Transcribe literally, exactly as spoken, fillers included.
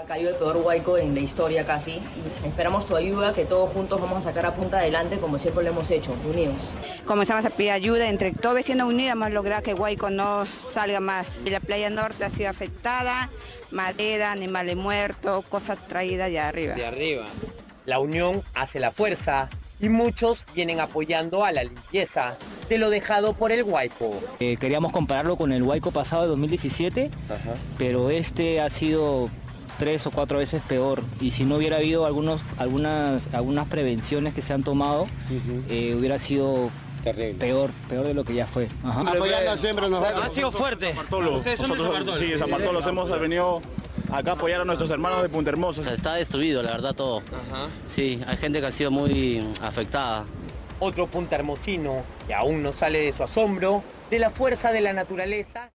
Cayó el peor huaico en la historia casi. Y esperamos tu ayuda, que todos juntos vamos a sacar a punta adelante como siempre lo hemos hecho, unidos. Comenzamos a pedir ayuda, entre todos vecinos unidos, vamos a lograr que Huaico no salga más. La playa norte ha sido afectada, madera, animales muertos, cosas traídas de arriba. De arriba. La unión hace la fuerza y muchos vienen apoyando a la limpieza de lo dejado por el huaico. Eh, queríamos compararlo con el huaico pasado de dos mil diecisiete, Ajá. pero este ha sido tres o cuatro veces peor, y si no hubiera habido algunos, algunas, algunas prevenciones que se han tomado, uh-huh. eh, hubiera sido terrible. peor, peor de lo que ya fue. Ajá. Apoyando siempre nos ha sido fuerte. Nosotros, sí, en San Bartolo hemos venido acá a apoyar a nuestros hermanos de Punta Hermosa. Está destruido, la verdad, todo. Ajá. Sí, hay gente que ha sido muy afectada. Otro puntahermosino que aún no sale de su asombro de la fuerza de la naturaleza.